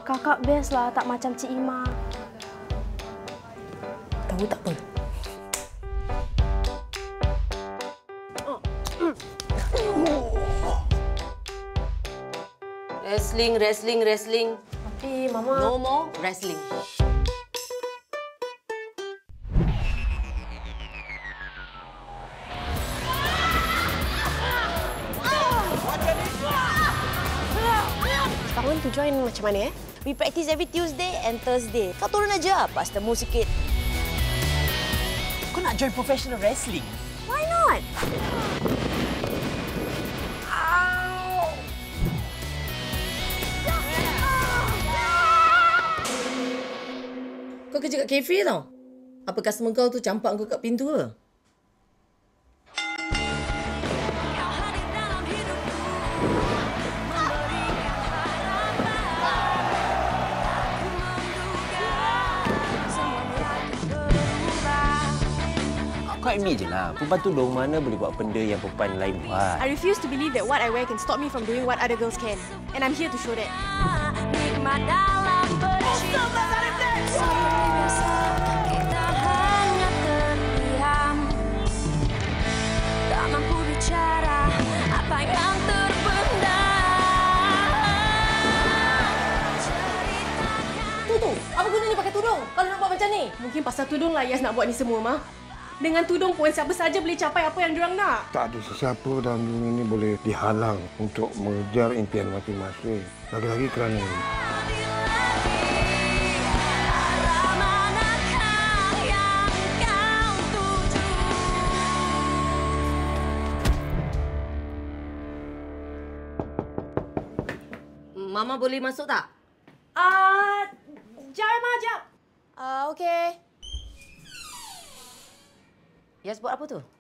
Kakak best lah, tak macam Cik Ima. Tahu tak apa? Wrestling. Tapi, Mama... No more wrestling. Tahun tu join macam mana, We practice every Tuesday and Thursday. Kau turun aja, pas temu sikit. Kau nak join professional wrestling? Why not? Kau kerja kat cafe tau. Apa customer kau tu campak kau kat pintu ke? Kau admit je lah, perempuan tudung mana boleh buat benda yang perempuan lain buat. I refuse to believe that what I wear can stop me from doing what other girls can. And I'm here to show that. Tu, apa gunanya pakai tudung kalau nak buat macam ni? Mungkin pasal tudung lah Yas nak buat ni semua, Ma. Dengan tudung pun siapa saja boleh capai apa yang diorang nak. Tak ada sesiapa dalam dunia ini boleh dihalang untuk mengejar impian masing-masing. Lagi-lagi kerana Mama boleh masuk tak? Jap, Ma, jap. Okey. Yas buat apa tu?